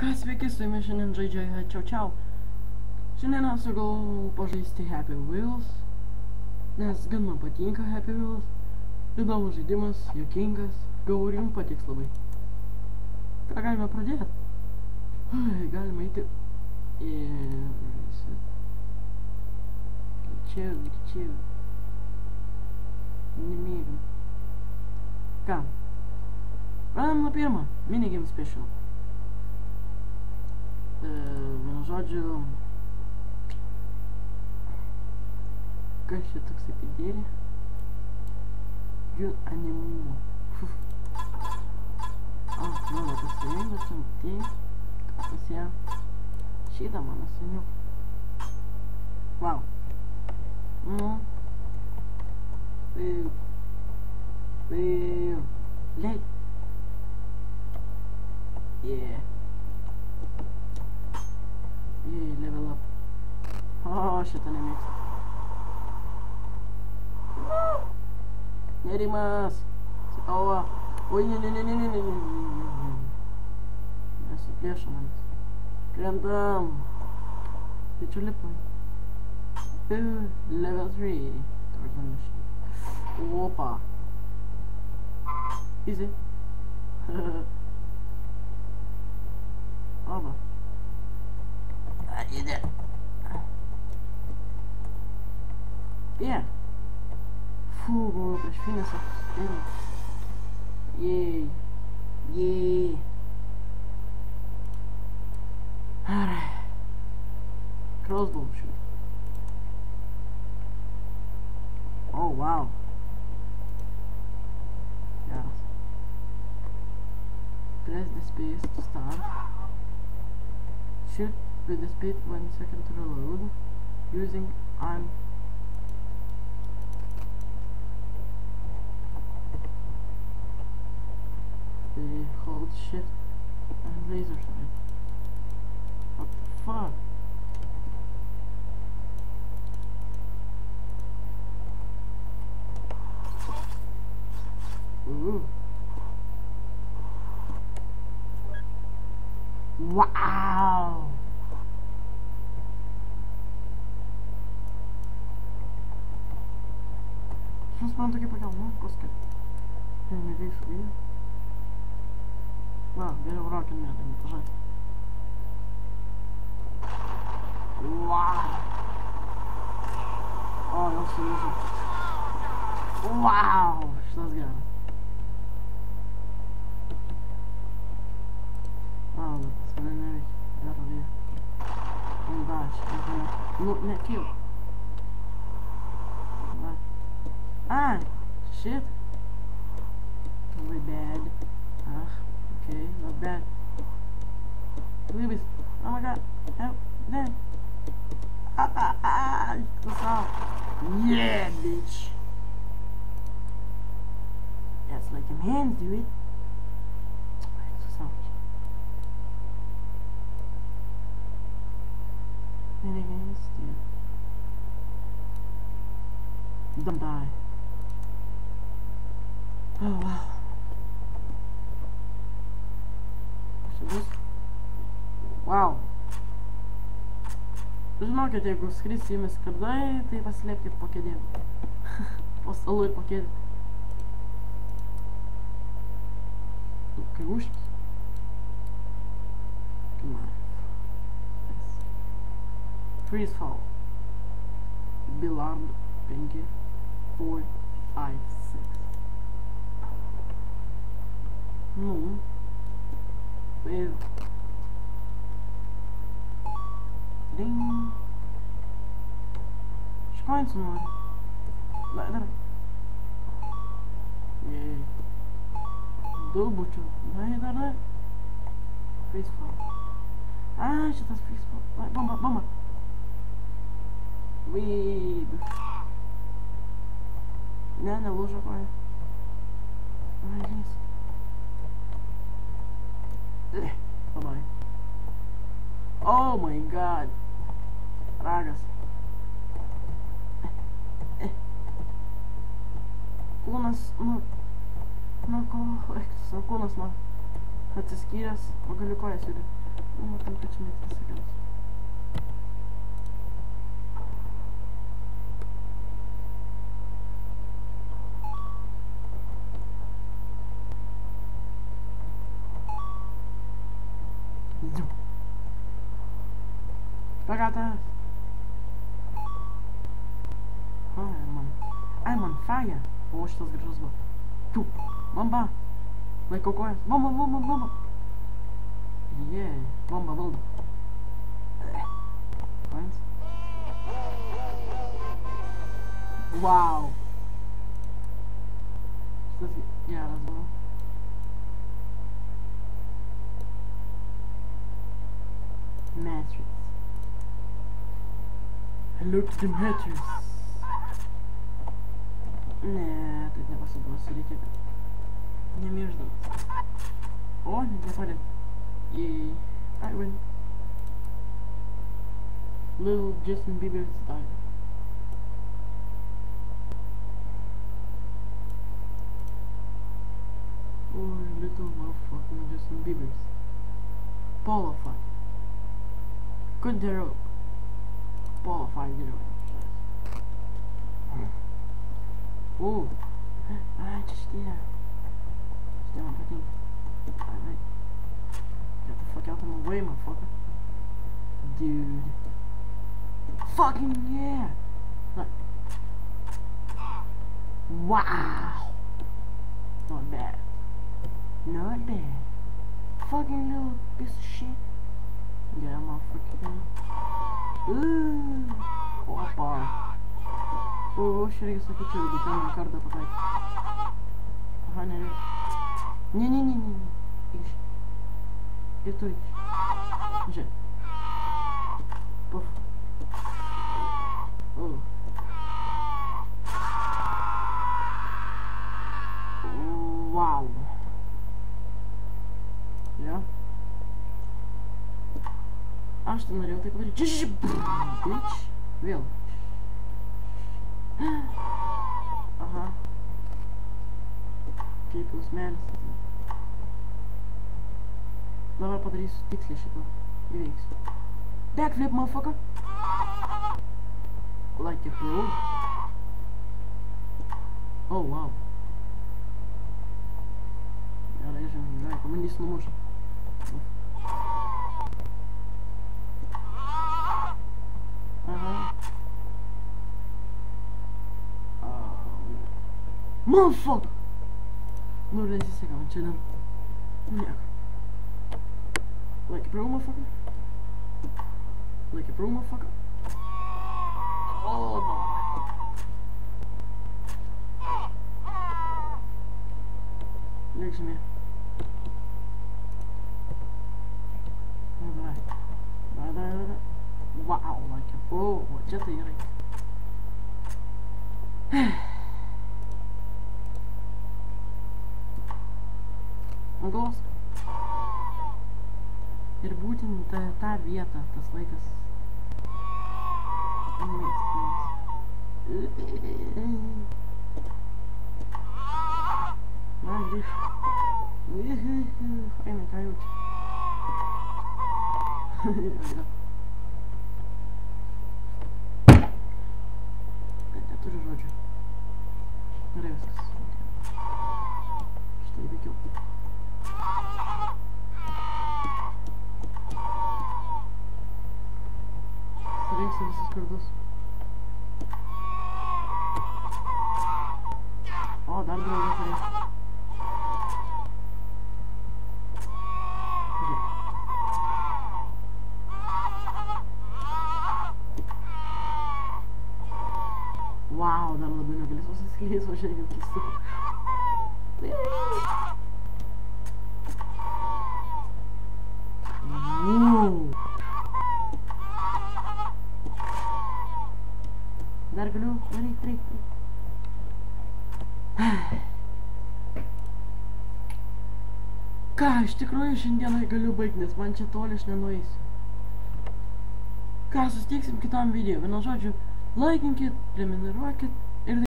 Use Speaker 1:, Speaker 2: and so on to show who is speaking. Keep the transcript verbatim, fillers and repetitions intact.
Speaker 1: Ką, sveiki, su jumis šiandien žaidžia Čiau Čiau. Šiandien aš sugalvojau pažaisti Happy Wheels, nes gan man patinka Happy Wheels. Įdomus žaidimas, juokingas, galvoju ir jums patiks labai. Ką galime pradėti? Galime eiti ir... Greičiau, greičiau. Nemėgam. Ką? Pradam nuo pirmą, minigame special. Vienu žodžiu, kas čia toksai pidėlė? Jų animumo. O, mano pasirinkusiam, tai kas ją šitą mano seniuk. Wow. Nu. Tai... Tai... Lei. Yeah. Jej, level up. O, šitą nemėgstu. Nerimas! O, oi, ne, ne, ne, ne, ne, ne, ne, ne, ne. Nesuplėšo manis. Krentam. Tai čia lipam. Level three. Tarzan machine. Opa. Easy. Oba. Ide. Yeah. Fū, buvau prieš finisą. Jej. Jej. Arai. Crossbow shoot. Oh, wow. Geras. Press the space to start. Shoot with the speed one second to reload using arm. They hold shift and laser sight. What the fuck? Ooh. Wow. Não se pronto aqui para cá, não consegui. Eu me vi subir. Wow, get a rock in there, then push it. Wow. Oh, não se usa. Wow, estás gara. Ah, não, se não é isso. Já vi. Embaixo, não, não é aqui. Ah, shit. Really bad. Ah, okay, not bad. Please. Oh my god. Help. Then. Ah, ah, ah. What's up? Yeah, bitch. That's like a man, do it. What's up? Minigame, dude. Don't die. Oh, wow. So this... Wow. Žinokit, jeigu skrisi jumis kardai, tai paslėpkit po kėdėm. Po stalu ir po kėdėm. Kai užkis. Come on. Yes. Freeze fall. Belarm penki, four, five, six. Nu. Wave. Ding. Škoincu nori. Dai, darai. Jej. Du bučių. Dai, dar, dar. Freezefall. Ah, šitas freezefall. Dai, bomba, bomba. Wave. Ne, nelūžo koja. Ai, lys. Bye bye. Oh my god. Ragas. Kūnas, nu... Nu, ko... Kūnas man atsiskyręs, o galiu kojas judėti. Vamos botar um patimento dessa criança. Pra cá atrás. Ai, mano. Ai, mano, faia. О, что сгрыз бы. Ту. Бомба. Like какое? Бомба, бомба, бомба. Yeah. Бомба, бомба. Понимаете? Вау. Что за... Я разбил. Matrix. Look at the Matrix. Нет, это не possible. Смотрите. Не между. О, я парень. И... I win. Little Justin Bieber style. Ой, little motherfucking Justin Bieber's. Qualify. Good zero. Qualify zero. Oh. Ai, testeira. Testeira um pouquinho. Ai, vai. Get the fuck out of my way, motherfucker. Dude. Fucking yeah. Look. Wow. Not bad. Not bad. Fucking little piece of shit. Yeah, motherfucker. Ooh. Opa. О, шерик сакачу, там карта потай. Ага, не. Не-не-не-не. Иш. Это иш. Же. Пуф. О. Вау. Я. А что нарел, ты говоришь? Чш, бич. Вел. Ага. People's Medicine. Давай подари стикс лишь это. И икс. Backflip, motherfucker. Like a pro. Oh, wow. Ela já vai, como nisso não motion. Aham. Motherfucker! Nu er det sidste gang til den. Ja. Like a bro, motherfucker. Like a bro, motherfucker. Oh my. Lykke så mere. Nej, nej, nej, nej. Wow, like a bro. What just the Gosk. Ir būtent ta, ta vieta, tas laikas. Man, biš. Fainai, ką jaučiu. Bet neturiu žodžių. Gerai viskas. Štai įveikiau. Surinksiu visus kardus. O, dar draugą turėsiu. Wow, dar labai negalės susiskleis, o šiandien keistų. Wow. Dar galiu, varyk, reik. Ką, iš tikrųjų šiandieną galiu baigti, nes man čia toli aš nenueisiu. Ką, susitiksim kitam video. Vienu žodžiu, laikinkit, prenumeruokit.